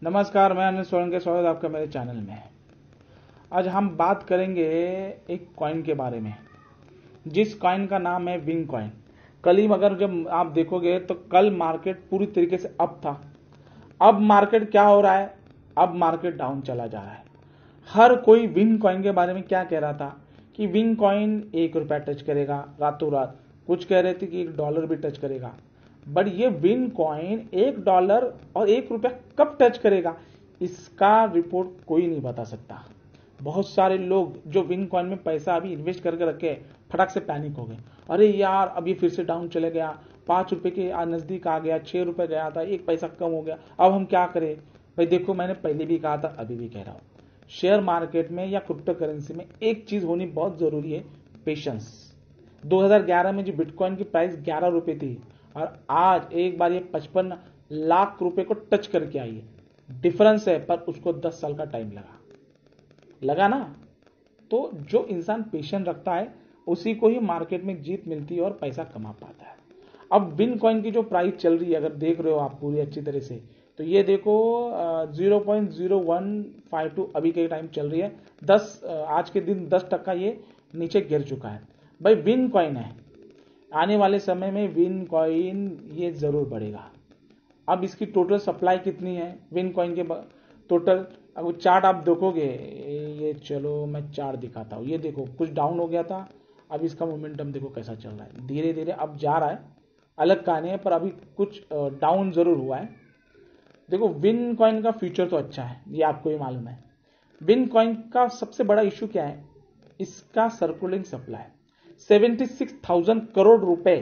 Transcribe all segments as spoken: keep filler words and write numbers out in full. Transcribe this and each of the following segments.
नमस्कार, मैं अनिल सोलंकी, स्वागत है आपका मेरे चैनल में। आज हम बात करेंगे एक कॉइन के बारे में, जिस कॉइन का नाम है विन कॉइन। कल ही अगर जब आप देखोगे तो कल मार्केट पूरी तरीके से अप था। अब मार्केट क्या हो रहा है? अब मार्केट डाउन चला जा रहा है। हर कोई विन कॉइन के बारे में क्या कह रहा था कि विन कॉइन एक रुपया टच करेगा रातों रात। कुछ कह रहे थे कि एक डॉलर भी टच करेगा। बट ये विन कॉइन एक डॉलर और एक रुपया कब टच करेगा, इसका रिपोर्ट कोई नहीं बता सकता। बहुत सारे लोग जो विन कॉइन में पैसा अभी इन्वेस्ट करके रखे, फटाक से पैनिक हो गए। अरे यार, अभी फिर से डाउन चले गया, पांच रुपए के नजदीक आ गया, छह रुपए गया था, एक पैसा कम हो गया, अब हम क्या करें? भाई देखो, मैंने पहले भी कहा था, अभी भी कह रहा हूं, शेयर मार्केट में या क्रिप्टो करेंसी में एक चीज होनी बहुत जरूरी है, पेशेंस। दो हज़ार ग्यारह में जो बिटकॉइन की प्राइस ग्यारह रुपए थी और आज एक बार ये पचपन लाख रुपए को टच करके आई है। डिफरेंस है, पर उसको दस साल का टाइम लगा लगा ना। तो जो इंसान पेशेंस रखता है उसी को ही मार्केट में जीत मिलती है और पैसा कमा पाता है। अब बिन कॉइन की जो प्राइस चल रही है, अगर देख रहे हो आप पूरी अच्छी तरह से, तो ये देखो zero point zero one five two अभी के टाइम चल रही है। दस आज के दिन दस टक्का ये नीचे गिर चुका है। भाई विन कॉइन है, आने वाले समय में विन कॉइन ये जरूर बढ़ेगा। अब इसकी टोटल सप्लाई कितनी है विन कॉइन के टोटल? अब चार्ट आप देखोगे, ये चलो मैं चार्ट दिखाता हूँ। ये देखो, कुछ डाउन हो गया था, अब इसका मोमेंटम देखो कैसा चल रहा है, धीरे धीरे अब जा रहा है। अलग कहानी है, पर अभी कुछ डाउन जरूर हुआ है। देखो, विन कॉइन का फ्यूचर तो अच्छा है, ये आपको ही मालूम है। विन कॉइन का सबसे बड़ा इशू क्या है? इसका circulating supply seventy six thousand crore रुपए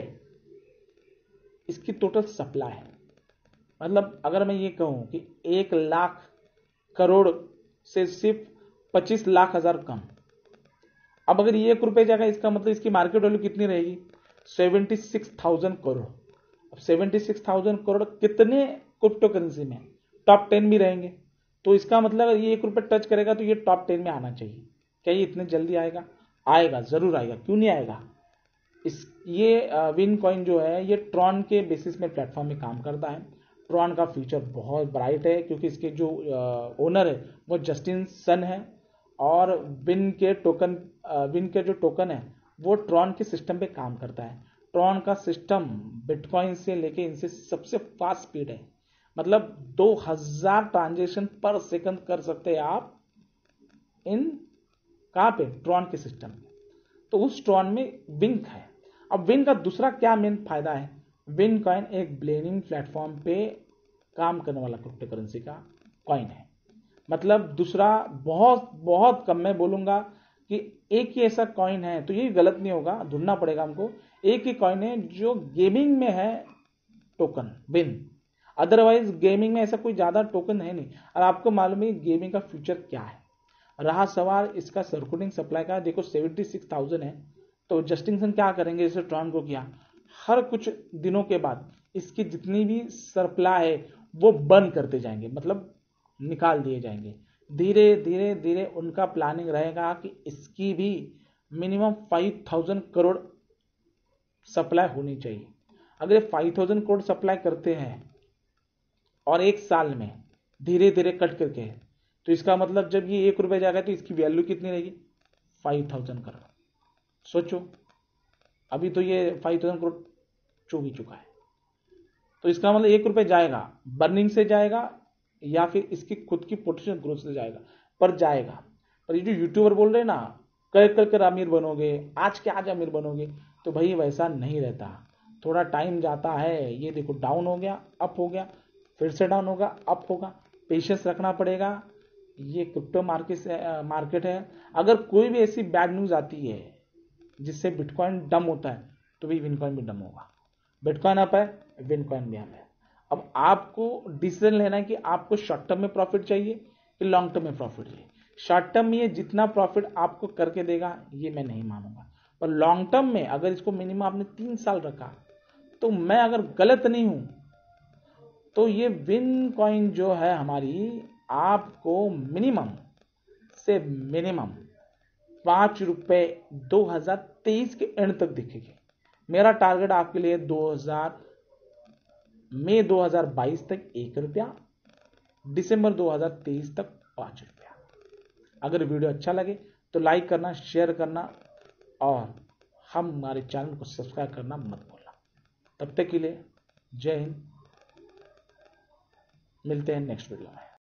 इसकी टोटल सप्लाई है। मतलब अगर मैं ये कहूं कि एक लाख करोड़ से सिर्फ पच्चीस लाख हजार कम। अब अगर ये एक रुपए जाएगा, इसका मतलब इसकी मार्केट वैल्यू कितनी रहेगी? Seventy six thousand crore. अब सेवेंटी सिक्स थाउजेंड करोड़ कितने क्रिप्टो करेंसी में? टॉप टेन भी रहेंगे। तो इसका मतलब अगर ये एक रुपए टच करेगा तो ये टॉप टेन में आना चाहिए। क्या ये इतने जल्दी आएगा? आएगा, जरूर आएगा, क्यों नहीं आएगा। इस ये विन कॉइन जो है ये ट्रॉन के बेसिस में प्लेटफॉर्म में काम करता है। ट्रॉन का फ्यूचर बहुत ब्राइट है, क्योंकि इसके जो ओनर है वो जस्टिन सन है, और विन के टोकन विन के जो टोकन है वो ट्रॉन के सिस्टम पे काम करता है। ट्रॉन का सिस्टम बिटकॉइन से लेके इनसे सबसे फास्ट स्पीड है। मतलब दो हज़ार ट्रांजेक्शन पर सेकंड कर सकते हैं आप इन कहाँ पे? ट्रॉन के सिस्टम में। तो उस ट्रॉन में विन है। अब विन का दूसरा क्या मेन फायदा है? विन कॉइन एक ब्लेनिंग प्लेटफॉर्म पे काम करने वाला क्रिप्टो करेंसी का कॉइन है। मतलब दूसरा बहुत बहुत कम, मैं बोलूंगा कि एक ही ऐसा कॉइन है, तो ये गलत नहीं होगा, ढूंढना पड़ेगा हमको। एक ही कॉइन है जो गेमिंग में है टोकन विन। अदरवाइज गेमिंग में ऐसा कोई ज्यादा टोकन है नहीं। और आपको मालूम है गेमिंग का फ्यूचर क्या है। रहा सवाल इसका सर्कुलेटिंग सप्लाई का, देखो सेवेंटी सिक्स थाउजेंड है, तो जस्टिन क्या करेंगे? जैसे ट्रॉन को किया, हर कुछ दिनों के बाद इसकी जितनी भी सप्लाई है वो बंद करते जाएंगे, मतलब निकाल दिए जाएंगे। धीरे धीरे धीरे उनका प्लानिंग रहेगा कि इसकी भी minimum five thousand crore supply होनी चाहिए। अगर फाइव थाउजेंड करोड़ सप्लाई करते हैं और एक साल में धीरे धीरे कट करके, तो इसका मतलब जब ये एक रुपए जाएगा तो इसकी वैल्यू कितनी रहेगी? Five thousand crore. सोचो, अभी तो ये फाइव थाउजेंड करोड़ चूक ही चुका है। तो इसका मतलब एक रुपए जाएगा, बर्निंग से जाएगा या फिर इसकी खुद की पोटेंशियल ग्रोथ से जाएगा, पर जाएगा। पर ये जो यूट्यूबर बोल रहे हैं ना, कर कर कर अमीर बनोगे, आज के आज अमीर बनोगे, तो भाई वैसा नहीं रहता। थोड़ा टाइम जाता है। ये देखो, डाउन हो गया, अप हो गया, फिर से डाउन होगा, अप होगा। पेशेंस रखना पड़ेगा। ये क्रिप्टो मार्केट मार्केट है। अगर कोई भी ऐसी बैड न्यूज आती है जिससे बिटकॉइन डम होता है, तो भी विनकॉइन भी डम होगा। बिटकॉइन अप है, विनकॉइन भी अप है। अब आपको डिसीजन लेना है कि आपको शॉर्ट टर्म में प्रॉफिट चाहिए कि लॉन्ग टर्म में प्रॉफिट चाहिए। शॉर्ट टर्म में ये जितना प्रॉफिट आपको करके देगा ये मैं नहीं मानूंगा, पर लॉन्ग टर्म में अगर इसको मिनिमम आपने तीन साल रखा, तो मैं अगर गलत नहीं हूं तो ये विन कॉइन जो है हमारी, आपको मिनिमम से मिनिमम पांच रुपए दो हजार तेईस के एंड तक दिखेगी। मेरा टारगेट आपके लिए दो हजार मई दो हजार बाईस तक एक रुपया, दिसंबर दो हज़ार तेईस तक पाँच रुपया। अगर वीडियो अच्छा लगे तो लाइक करना, शेयर करना और हम हमारे चैनल को सब्सक्राइब करना मत भूलना। तब तक के लिए जय हिंद, मिलते हैं नेक्स्ट वीडियो में।